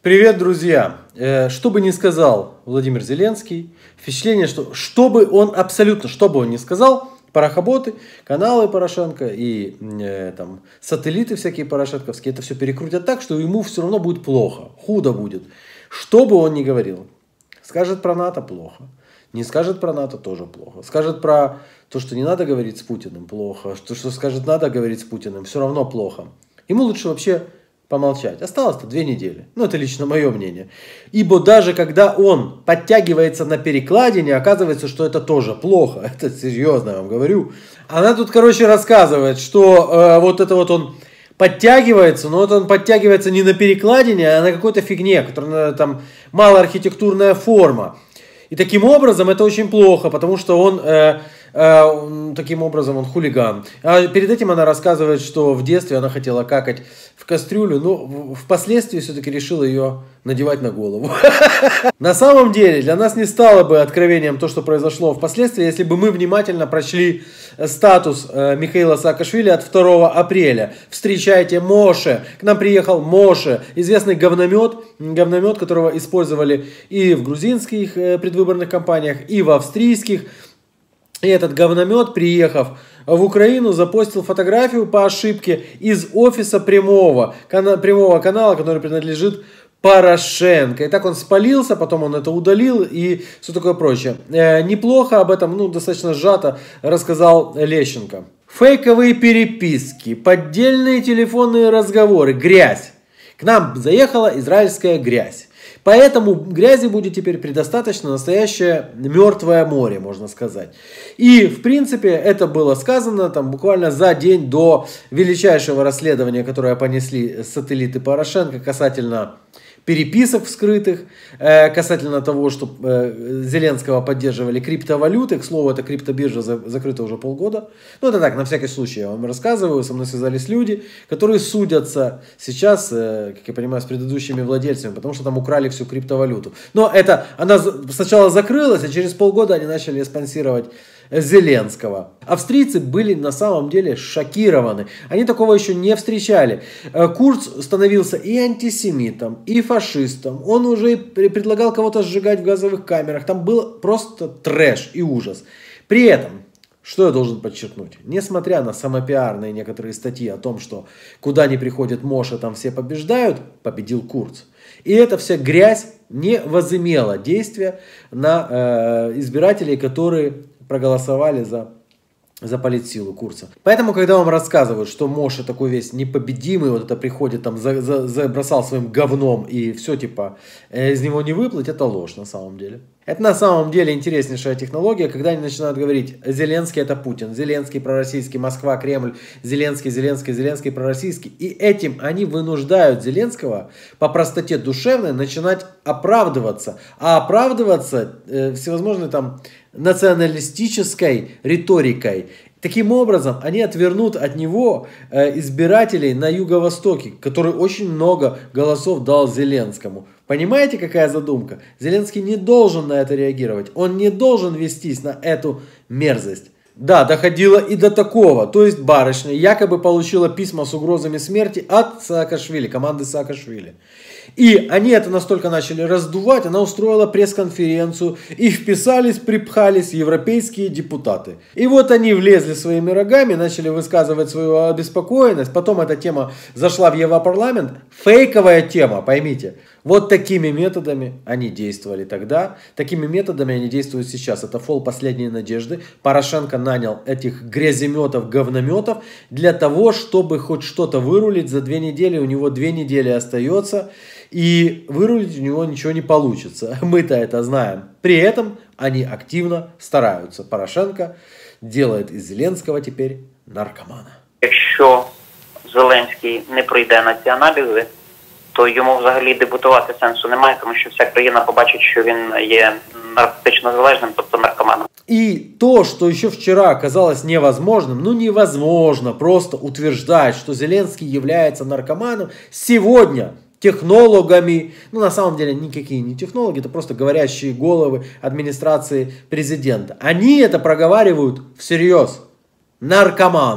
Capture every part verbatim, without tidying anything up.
Привет, друзья! Что бы ни сказал Владимир Зеленский, впечатление, что что бы он абсолютно, что бы он ни сказал, парохоботы, каналы Порошенко и э, там, сателлиты всякие порошенковские, это все перекрутят так, что ему все равно будет плохо, худо будет. Что бы он ни говорил, скажет про НАТО плохо, не скажет про НАТО тоже плохо, скажет про то, что не надо говорить с Путиным плохо, то, что скажет надо говорить с Путиным, все равно плохо. Ему лучше вообще помолчать. Осталось-то две недели. Ну, это лично мое мнение. Ибо даже когда он подтягивается на перекладине, оказывается, что это тоже плохо. Это серьезно, я вам говорю. Она тут, короче, рассказывает, что э, вот это вот он подтягивается, но вот он подтягивается не на перекладине, а на какой-то фигне, которая там малоархитектурная форма. И таким образом это очень плохо, потому что он... Э, таким образом он хулиган. А перед этим она рассказывает, что в детстве она хотела какать в кастрюлю, но впоследствии все-таки решила ее надевать на голову. На самом деле для нас не стало бы откровением то, что произошло впоследствии, если бы мы внимательно прочли статус Михаила Саакашвили от второго апреля. Встречайте Моше. К нам приехал Моше, известный говномет, говномет, которого использовали и в грузинских предвыборных кампаниях, и в австрийских. И этот говномет, приехав в Украину, запостил фотографию по ошибке из офиса прямого, кана, прямого канала, который принадлежит Порошенко. И так он спалился, потом он это удалил и все такое прочее. Э, неплохо об этом, ну, достаточно сжато рассказал Лещенко. Фейковые переписки, поддельные телефонные разговоры, грязь. К нам заехала израильская грязь. Поэтому грязи будет теперь предостаточно, настоящее мертвое море, можно сказать. И, в принципе, это было сказано там, буквально за день до величайшего расследования, которое понесли сателлиты Порошенко касательно переписок вскрытых, э, касательно того, что э, Зеленского поддерживали криптовалюты. К слову, эта криптобиржа за, закрыта уже полгода. Ну, это так, на всякий случай я вам рассказываю. Со мной связались люди, которые судятся сейчас, э, как я понимаю, с предыдущими владельцами, потому что там украли всю криптовалюту. Но это, она сначала закрылась, а через полгода они начали спонсировать Зеленского. Австрийцы были на самом деле шокированы. Они такого еще не встречали. Курц становился и антисемитом, и фашистом. Он уже предлагал кого-то сжигать в газовых камерах. Там был просто трэш и ужас. При этом, что я должен подчеркнуть, несмотря на самопиарные некоторые статьи о том, что куда ни приходит Моше, там все побеждают, победил Курц. И эта вся грязь не возымела действия на э, избирателей, которые проголосовали за, за политсилу Курца. Поэтому, когда вам рассказывают, что Моше такой весь непобедимый, вот это приходит, там, за, за, забросал своим говном и все, типа, э, из него не выплыть, это ложь на самом деле. Это на самом деле интереснейшая технология, когда они начинают говорить, Зеленский это Путин, Зеленский пророссийский, Москва, Кремль, Зеленский, Зеленский, Зеленский пророссийский. И этим они вынуждают Зеленского по простоте душевной начинать оправдываться. А оправдываться э, всевозможной там националистической риторикой. Таким образом, они отвернут от него э, избирателей на Юго-Востоке, который очень много голосов дал Зеленскому. Понимаете, какая задумка? Зеленский не должен на это реагировать. Он не должен вестись на эту мерзость. Да, доходило и до такого. То есть барышня якобы получила письма с угрозами смерти от Саакашвили, команды Саакашвили. И они это настолько начали раздувать, она устроила пресс-конференцию, и вписались, припхались европейские депутаты. И вот они влезли своими рогами, начали высказывать свою обеспокоенность, потом эта тема зашла в Европарламент. Фейковая тема, поймите. Вот такими методами они действовали тогда, такими методами они действуют сейчас. Это фол последней надежды. Порошенко нанял этих гряземетов, говнометов для того, чтобы хоть что-то вырулить за две недели. У него две недели остается. И вырулить у него ничего не получится. Мы-то это знаем. При этом они активно стараются. Порошенко делает из Зеленского теперь наркомана. Якщо Зеленський не пройде на ці аналізи, то йому взагалі дебютувати сенсу немає, тому що вся країна побачить, що він є наркотично залежним, тобто наркоманом. И то, что еще вчера казалось невозможным, ну невозможно просто утверждать, что Зеленский является наркоманом, сегодня технологами, ну на самом деле никакие не технологи, это просто говорящие головы администрации президента. Они это проговаривают всерьез. Наркоман.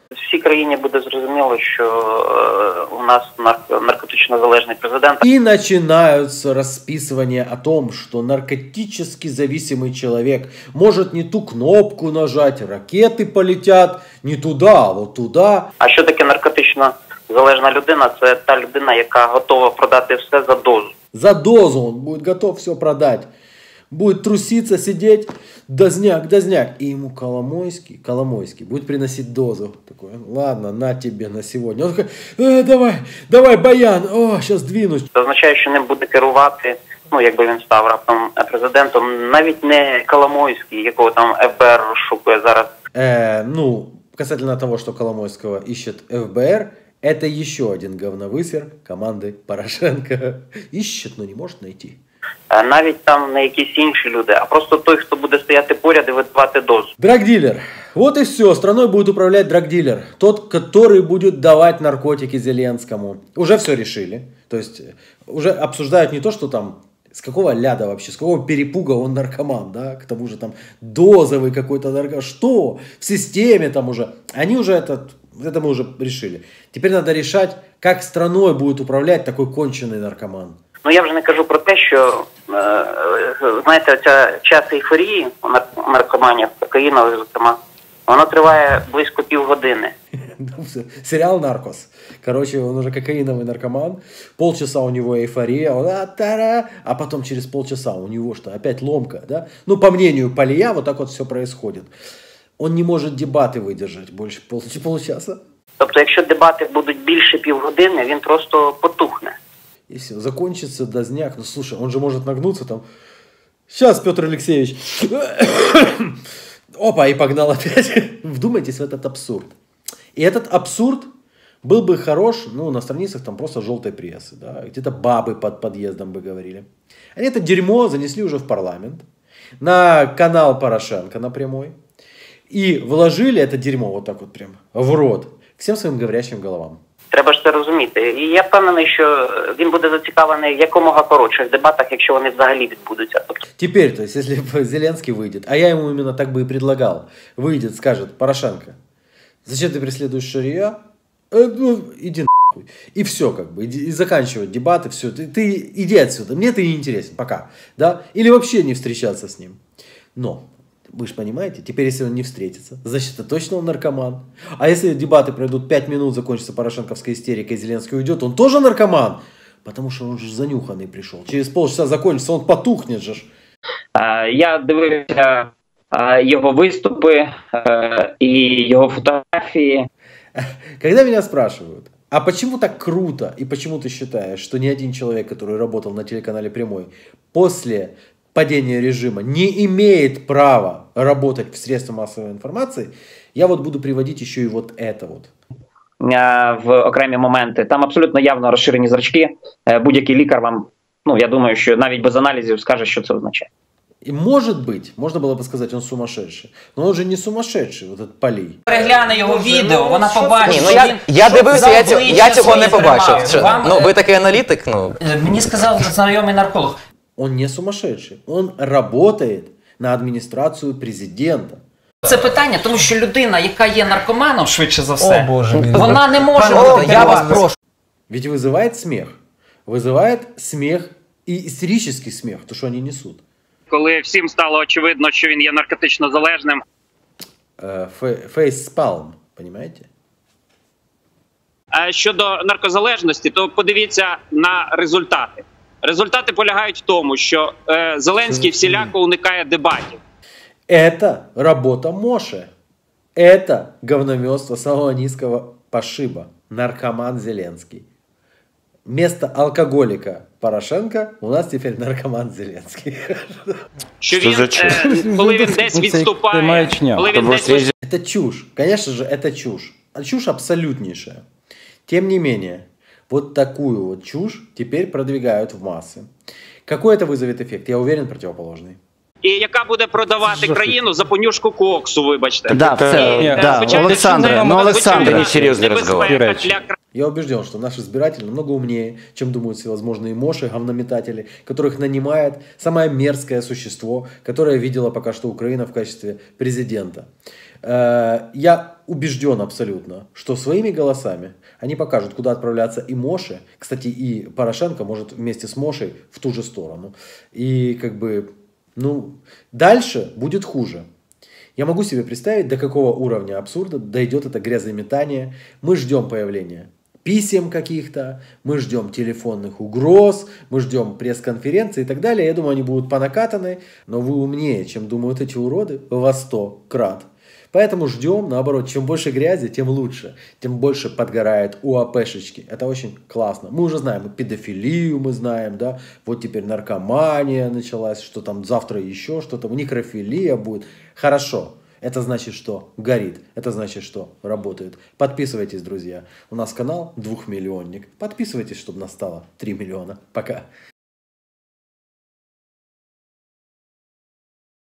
Всій країні буде зрозуміло, що е, у нас нар- наркотично залежний президент. И начинаются расписывания о том, что наркотически зависимый человек может не ту кнопку нажать, ракеты полетят не туда, а вот туда. А що таке наркотично залежна людина? Це та людина, яка готова продати все за дозу. За дозу он будет готов все продать. Будет труситься, сидеть, дозняк, дозняк. И ему Коломойский, Коломойский будет приносить дозу. Такой, ладно, на тебе на сегодня. Он такой, э, давай, давай, Баян, о, сейчас двинусь. Це означає, що ним буде керувати, ну, якби він став раптом президентом, навіть не Коломойський, якого там еф бе ер розшукує зараз. Э, ну, касательно того, что Коломойского ищет эф бэ эр, это еще один говновысер команды Порошенко. Ищет, но не может найти. Навіть там не якісь інші люди, а просто той, хто буде стояти поряд і видавати дозу. Драгдилер. Вот и все. Страной будет управлять драгдилер. Тот, который будет давать наркотики Зеленскому. Уже все решили. То есть уже обсуждают не то, что там с какого ляда вообще, с какого перепуга он наркоман, да, к тому же там дозовый какой-то наркоман. Что? В системе там уже. Они уже это, это мы уже решили. Теперь надо решать, как страной будет управлять такой конченый наркоман. Ну, я вже не кажу про те, що, е, знаєте, ця час ейфорії у нар- наркоманів, кокаїнових, зокрема, воно триває близько півгодини. Сериал «Наркос». Короче, он уже кокаиновый наркоман. Полчаса у него эйфория. Он, а, тара, а потом через полчаса у него что, опять ломка, да? Ну, по мнению Полия, вот так вот все происходит. Он не может дебаты выдержать больше пол- получаса. Тобто, якщо дебати будуть більше півгодини, він просто потухне. И все, закончится дозняк. Ну, слушай, он же может нагнуться там. Сейчас, Петр Алексеевич. Опа, и погнал опять. Вдумайтесь в этот абсурд. И этот абсурд был бы хорош, ну, на страницах там просто желтой прессы, да, где-то бабы под подъездом бы говорили. Они это дерьмо занесли уже в парламент, на канал Порошенко напрямую, и вложили это дерьмо вот так вот прям в рот всем своим говорящим головам. Треба ж це розуміти. І я впевнений, що він буде зацікавлений в якомога коротших дебатах, якщо вони взагалі відбудуться. Тобто, Теперь, то есть, если бы Зеленский выйдет, а я ему именно так бы и предлагал, выйдет, скажет: Порошенко, зачем ты преследуешь Шария? Э, ну, иди нахуй. И все, как бы, иди, и заканчивать дебаты, все, ты, ты иди отсюда, мне ты не интересен, пока, да, или вообще не встречаться с ним. Но, вы же понимаете, теперь если он не встретится, значит, это точно он наркоман. А если дебаты пройдут пять минут, закончится порошенковской истерикой, Зеленский уйдет, он тоже наркоман, потому что он же занюханный пришел. Через полчаса закончится, он потухнет же. я дивився його виступи і його фотографії. Когда меня спрашивают, а почему так круто, и почему ты считаешь, что ни один человек, который работал на телеканале «Прямой», после падения режима не имеет права работать в средствах массовой информации, я вот буду приводить еще и вот это вот. В окремі моменти. Там абсолютно явно розширені зрачки. Будь-який лікар вам, ну, я думаю, що навіть без аналізів скаже, що це означає. И может быть, можно было бы сказать, он сумасшедший. Но он же не сумасшедший, вот этот Полей. Перегляне його відео, вона побачить. Ні, ну я, я дивився, я, цього, я цього не побачив. Що, Вам, ну, ви такий аналітик, ну. Мені сказав знайомий нарколог. Он не сумасшедший, он работает на администрацию президента. Це питання, тому що людина, яка є наркоманом, швидше за все, О, Боже мій. вона не може О, бути я вас керувати. прошу. Ведь вызывает смех. Вызывает смех и истерический смех, то, что они несут. Коли всім стало очевидно, що він є наркотично залежним. Фейспалм, понимаете? А щодо наркозалежності, то подивіться на результати. Результати полягають в тому, що е, Зеленський всіляко уникає дебатів. Это работа Моше. Это говномёство самого низкого пошиба. Наркоман Зеленский. Вместо алкоголика Порошенко у нас теперь наркоман Зеленский. Що він, е, коли він десь відступає, коли він десь... Это чушь. Конечно же, это чушь. А чушь абсолютнейшая. Тем не менее, вот такую вот чушь теперь продвигают в массы. Какой это вызовет эффект? Я уверен, противоположный. І яка буде продавати країну за понюшку коксу, вибачте. Да, все, І, да, звичайно, Олександре, що ну, це Олександре, звичайно серйозний небезпека розговор. для Я убежден, что наши избиратели намного умнее, чем думают всевозможные моши, говнометатели, которых нанимает самое мерзкое существо, которое видела пока что Украина в качестве президента. Я убежден абсолютно, что своими голосами они покажут, куда отправляться и Моше. Кстати, и Порошенко может вместе с Мошей в ту же сторону. И как бы, ну, дальше будет хуже. Я могу себе представить, до какого уровня абсурда дойдет это грязометание. Мы ждем появления писем каких-то, мы ждем телефонных угроз, мы ждем пресс-конференции и так далее. Я думаю, они будут понакатаны, но вы умнее, чем думают эти уроды, во сто крат. Поэтому ждем, наоборот, чем больше грязи, тем лучше, тем больше подгорает у АПшечки. Это очень классно. Мы уже знаем, педофилию мы знаем, да, вот теперь наркомания началась, что там завтра еще что-то, некрофилия будет. Хорошо, это значит, что горит, это значит, что работает. Подписывайтесь, друзья. У нас канал двухмиллионник. Подписывайтесь, чтобы нас стало три миллиона. Пока.